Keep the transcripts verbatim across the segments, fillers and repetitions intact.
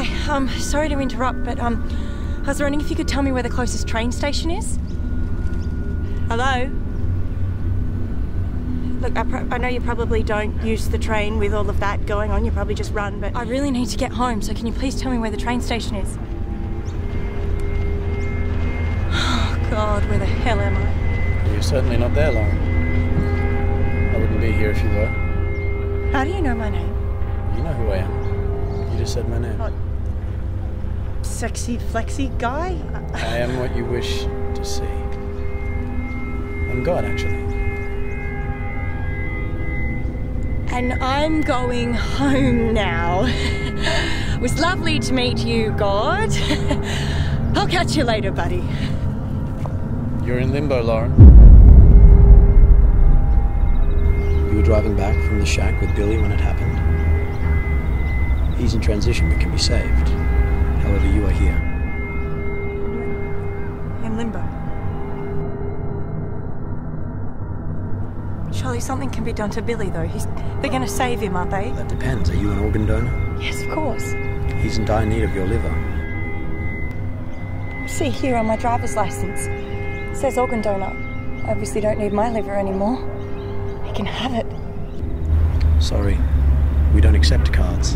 Hi, um, sorry to interrupt, but um, I was wondering if you could tell me where the closest train station is? Hello? Look, I, pro I know you probably don't use the train with all of that going on, you probably just run, but I really need to get home, so can you please tell me where the train station is? Oh God, where the hell am I? You're certainly not there, Lauren. I wouldn't be here if you were. How do you know my name? You know who I am. You just said my name. Oh, sexy, flexy guy? I am what you wish to see. I'm God, actually. And I'm going home now. It was lovely to meet you, God. I'll catch you later, buddy. You're in limbo, Lauren. You were driving back from the shack with Billy when it happened. He's in transition but can be saved. However, you are here. In limbo. Surely something can be done to Billy, though. He's, they're going to save him, aren't they? That depends. Are you an organ donor? Yes, of course. He's in dire need of your liver. See here on my driver's license. It says organ donor. I obviously don't need my liver anymore. He can have it. Sorry, we don't accept cards.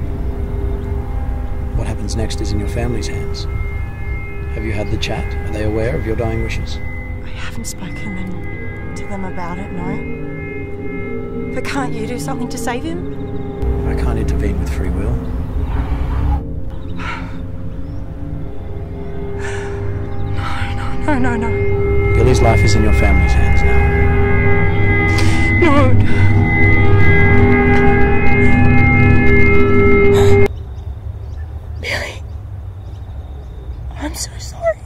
What happens next is in your family's hands. Have you had the chat? Are they aware of your dying wishes? I haven't spoken them, to them about it, no. But can't you do something to save him? I can't intervene with free will. No, no, no, no. Billy's life is in your family's hands now. No. Billy, I'm so sorry.